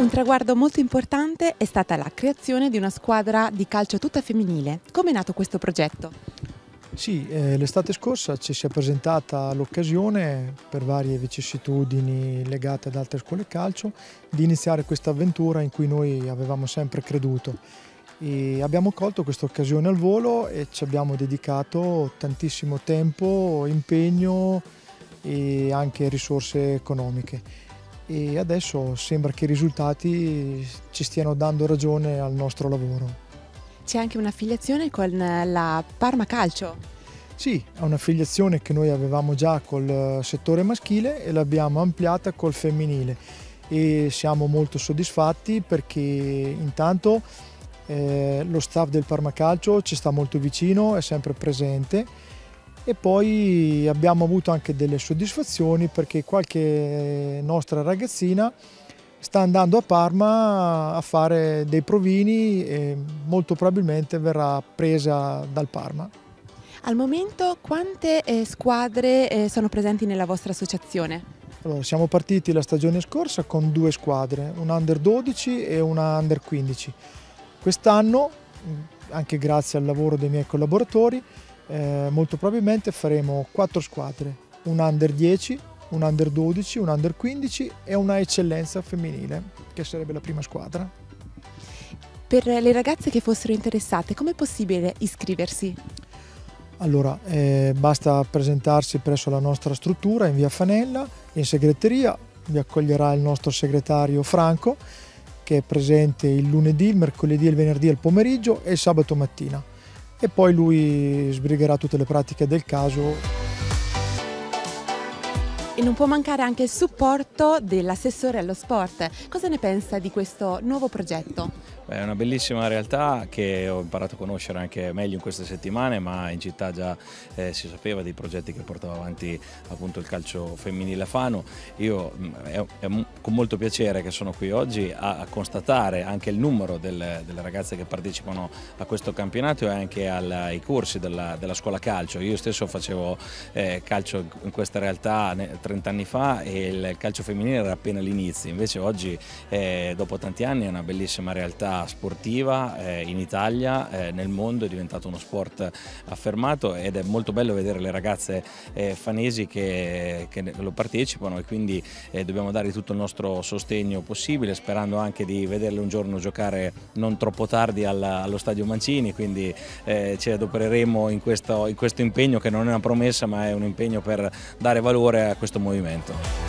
Un traguardo molto importante è stata la creazione di una squadra di calcio tutta femminile. Come è nato questo progetto? Sì, l'estate scorsa ci si è presentata l'occasione, per varie vicissitudini legate ad altre scuole calcio, di iniziare questa avventura in cui noi avevamo sempre creduto. E abbiamo colto questa occasione al volo e ci abbiamo dedicato tantissimo tempo, impegno e anche risorse economiche. E adesso sembra che i risultati ci stiano dando ragione al nostro lavoro. C'è anche un'affiliazione con la Parma Calcio. Sì, è un'affiliazione che noi avevamo già col settore maschile e l'abbiamo ampliata col femminile e siamo molto soddisfatti perché intanto lo staff del Parma Calcio ci sta molto vicino, è sempre presente e poi abbiamo avuto anche delle soddisfazioni perché qualche nostra ragazzina sta andando a Parma a fare dei provini e molto probabilmente verrà presa dal Parma. Al momento quante squadre sono presenti nella vostra associazione? Allora, siamo partiti la stagione scorsa con 2 squadre, una Under 12 e una Under 15. Quest'anno, anche grazie al lavoro dei miei collaboratori, molto probabilmente faremo 4 squadre, una Under 10, un Under 12, un Under 15 e una eccellenza femminile, che sarebbe la prima squadra. Per le ragazze che fossero interessate, com'è possibile iscriversi? Allora, basta presentarsi presso la nostra struttura in via Fanella, in segreteria, vi accoglierà il nostro segretario Franco, che è presente il lunedì, il mercoledì e il venerdì al pomeriggio e il sabato mattina. E poi lui sbrigherà tutte le pratiche del caso. E non può mancare anche il supporto dell'assessore allo sport. Cosa ne pensa di questo nuovo progetto? È una bellissima realtà che ho imparato a conoscere anche meglio in queste settimane, ma in città già si sapeva dei progetti che portava avanti appunto il calcio femminile a Fano. Io è con molto piacere che sono qui oggi a constatare anche il numero delle ragazze che partecipano a questo campionato e anche ai corsi della scuola calcio. Io stesso facevo calcio in questa realtà 30 anni fa e il calcio femminile era appena all'inizio, invece oggi dopo tanti anni è una bellissima realtà sportiva in Italia, nel mondo è diventato uno sport affermato ed è molto bello vedere le ragazze fanesi che lo partecipano e quindi dobbiamo dare tutto il nostro sostegno possibile, sperando anche di vederle un giorno giocare non troppo tardi allo Stadio Mancini, quindi ci adopereremo in questo impegno che non è una promessa ma è un impegno per dare valore a questo movimento.